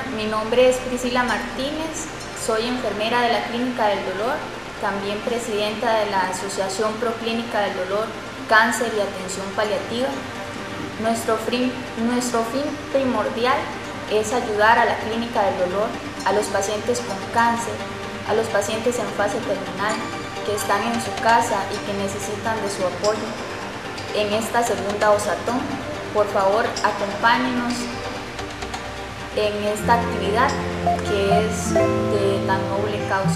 Hola, mi nombre es Priscila Martínez, soy enfermera de la Clínica del Dolor, también presidenta de la Asociación Proclínica del Dolor, Cáncer y Atención Paliativa. Nuestro fin primordial es ayudar a la Clínica del Dolor, a los pacientes con cáncer, a los pacientes en fase terminal que están en su casa y que necesitan de su apoyo en esta segunda osatón. Por favor, acompáñenos en esta actividad que es de tan noble causa.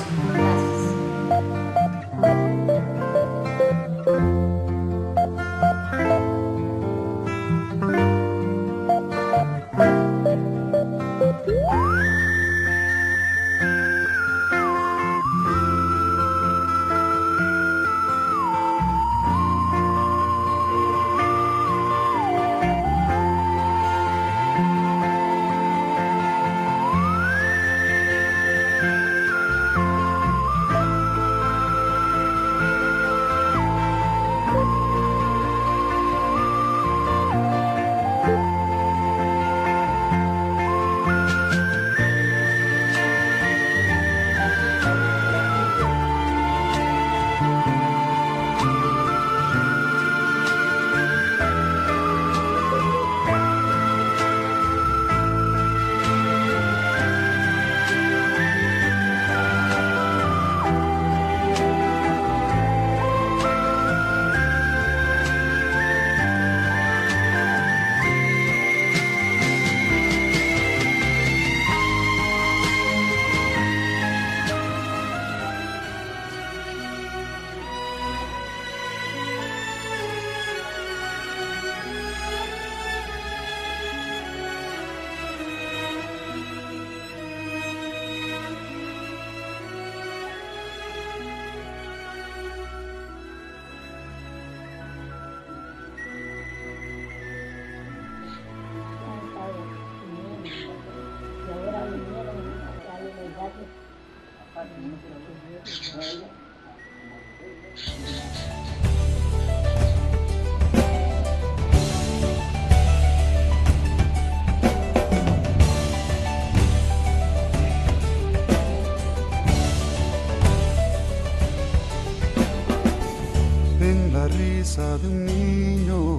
En la risa de un niño,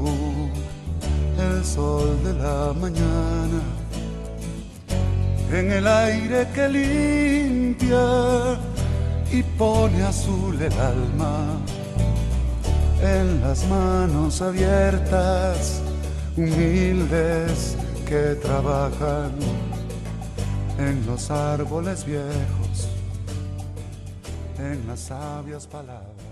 el sol de la mañana, en el aire que limpia y pone azul el alma, en las manos abiertas, humildes que trabajan, en los árboles viejos, en las sabias palabras.